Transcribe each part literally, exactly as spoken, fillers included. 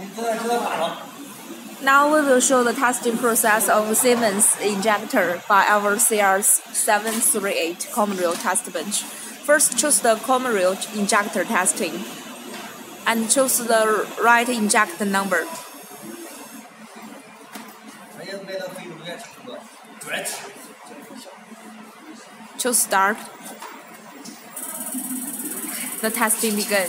Now we will show the testing process of Siemens injector by our C R seven three eight common rail test bench. First, choose the common rail injector testing and choose the right inject number. Choose start. The testing begin.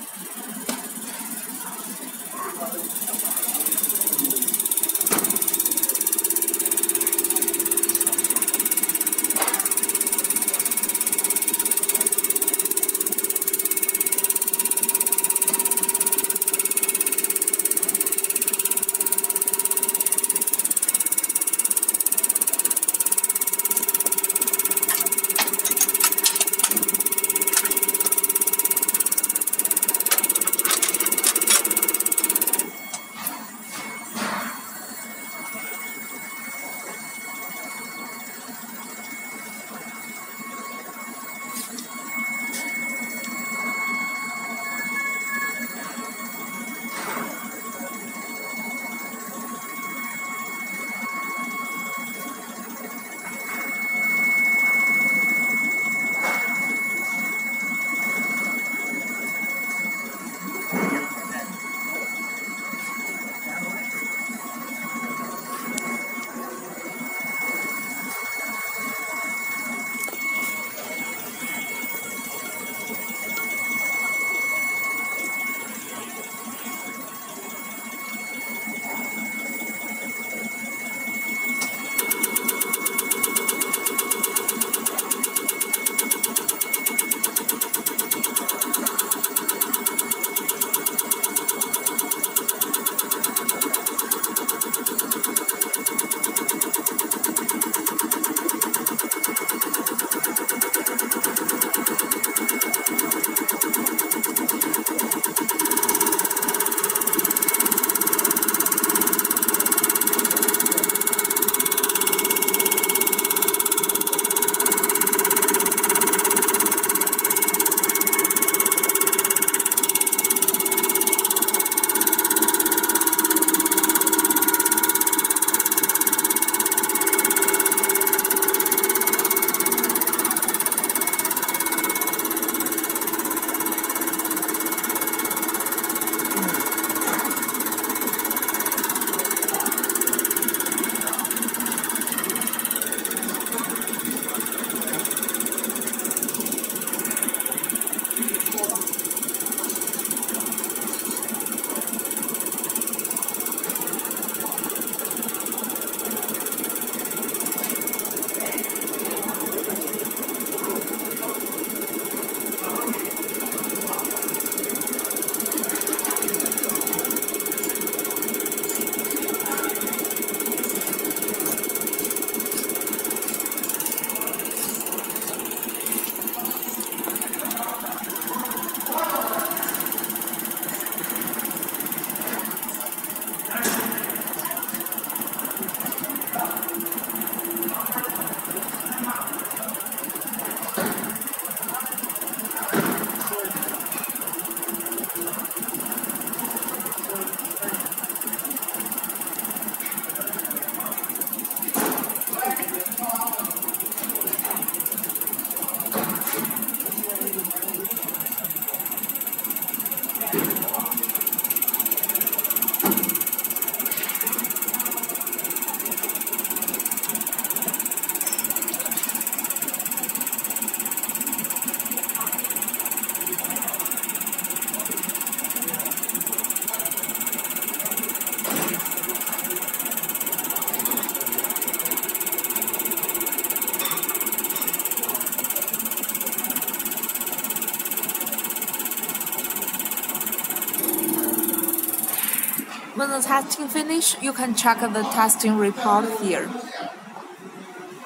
When the testing finish, you can check the testing report here.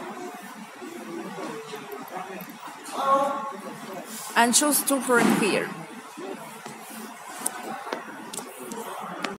And choose to print here.